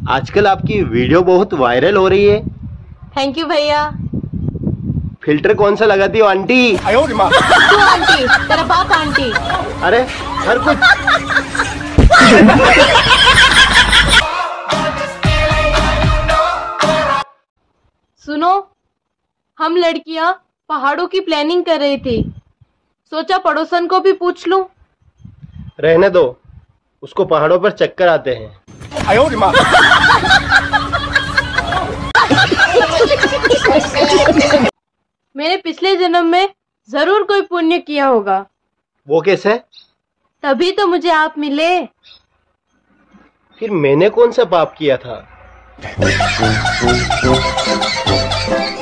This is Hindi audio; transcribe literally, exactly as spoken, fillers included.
आजकल आपकी वीडियो बहुत वायरल हो रही है। थैंक यू भैया। फिल्टर कौन सा लगाती हो आंटी? तू आंटी, तेरा बाप आंटी। अरे हर कुछ। सुनो, हम लड़कियां पहाड़ों की प्लानिंग कर रही थी, सोचा पड़ोसन को भी पूछ लूं। रहने दो, उसको पहाड़ों पर चक्कर आते हैं। मैंने पिछले जन्म में जरूर कोई पुण्य किया होगा। वो कैसे? तभी तो मुझे आप मिले। फिर मैंने कौन सा पाप किया था?